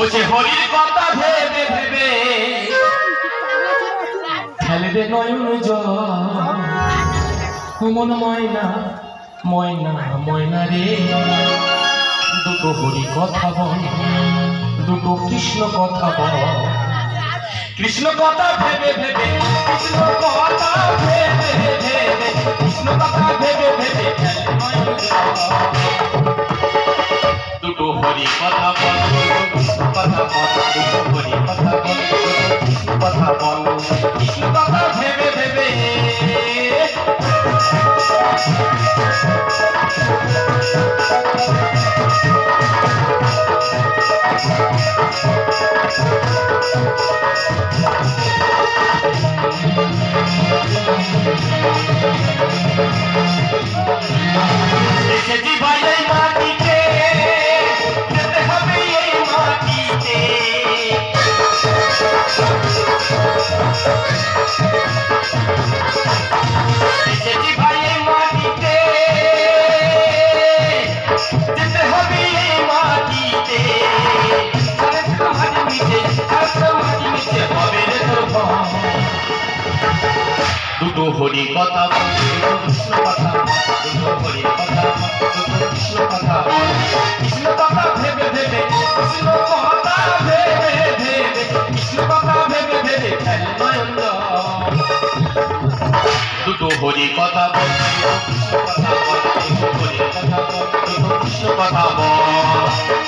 ও যে হরির কথা ভেবে ভেবে খেলবে নয়ন জল। মন ময়না ময়না ময়না রে, দুটো হরি কথা বল, দুটো কৃষ্ণ কথা বল। কৃষ্ণ কথা ভেবে ভেবে, কৃষ্ণ কথা ভেবে ভেবে, কৃষ্ণ কথা ভেবে ভেবে দুটো হরি কথা বল, কৃষ্ণ কথা বল, দুটো হরি কথা বল, কৃষ্ণ কথা বল। কৃষ্ণ কথা ভেবে ভেবে এসেছি ভাই এই মাটিতে, যেতে হবে এই মাটিতে। এসেছি ভাই এই মাটিতে, যেতে হবে এই মাটিতে। মাটি নিচে মাটি নিচে হবে রে তোর ঘর। দুটো হরি কথা বল, দুটো কৃষ্ণ কথা বল, দুটো হরি কথা বল, দুটো কৃষ্ণ কথা বল। কৃষ্ণ কথা ভেবে ভেবে, কৃষ্ণ কথা ভেবে ভেবে, কৃষ্ণ কথা ভেবে ভেবে খেলে নয়ন জল। দুটো হরি কথা বল, দুটো কৃষ্ণ কথা বল, দুটো হরি কথা বল, দুটো কৃষ্ণ কথা বল।